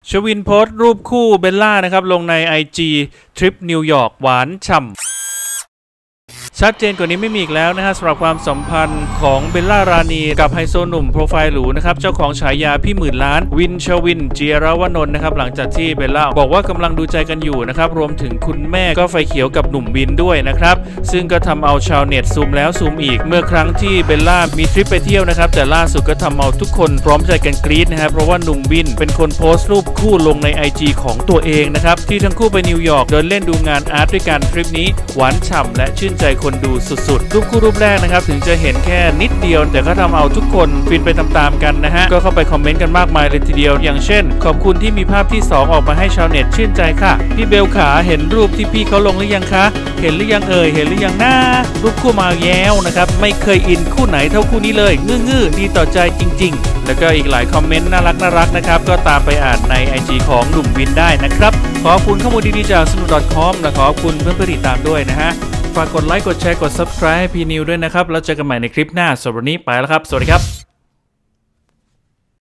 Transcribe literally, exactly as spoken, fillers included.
ชวินโพสต์รูปคู่เบลล่านะครับลงใน ไอ จี ทริปนิวยอร์กหวานฉ่ำชัดเจนกว่านี้ไม่มีอีกแล้วนะฮะสำหรับความสัมพันธ์ของเบลล่ารานีกับไฮโซหนุ่มโปรไฟล์หรูนะครับเจ้าของฉายาพี่หมื่นล้านวินชวินจีรวนนท์นะครับหลังจากที่เบลล่าบอกว่ากำลังดูใจกันอยู่นะครับรวมถึงคุณแม่ก็ไฟเขียวกับหนุ่มวินด้วยนะครับซึ่งก็ทำเอาชาวเน็ตซูมแล้วซูมอีกเมื่อครั้งที่เบลล่ามีทริปไปเที่ยวนะครับแต่ล่าสุดก็ทำเอาทุกคนพร้อมใจกันกรี๊ดนะครับเพราะว่าหนุ่มวินเป็นคนโพสต์รูปคู่ลงใน ไอ จี ของตัวเองนะครับที่ทั้งคู่ไปนิวยอร์กเดินเล่นดูงานอาร์ตด้วยกันทริปนี้หวานฉ่ำและชื่นใจคนดูสุดๆรูปคู่รูปแรกนะครับถึงจะเห็นแค่นิดเดียวแต่ก็ทำเอาทุกคนฟินไปตามๆกันนะฮะก็เข้าไปคอมเมนต์กันมากมายเลยทีเดียวอย่างเช่นขอบคุณที่มีภาพที่สองออกมาให้ชาวเน็ตชื่นใจค่ะพี่เบลขาเห็นรูปที่พี่เขาลงหรือยังคะเห็นหรือยังเอ่ยเห็นหรือยังนะรูปคู่มาแย้วนะครับไม่เคยอินคู่ไหนเท่าคู่นี้เลยงื้อๆดีต่อใจจริงๆแล้วก็อีกหลายคอมเมนต์น่ารักน่ารักนะครับก็ตามไปอ่านใน ไอ จี ของหนุ่มวินได้นะครับขอบคุณข้อมูลดีๆจากสนุก .com และขอบคุณเพื่อนๆติดตามด้วยนะฮะฝากกดไลค์กดแชร์กด ซับสไครบ์ ให้พี่นิวด้วยนะครับแล้วเจอกันใหม่ในคลิปหน้าสำหรับวันนี้ไปแล้วครับสวัสดีครับ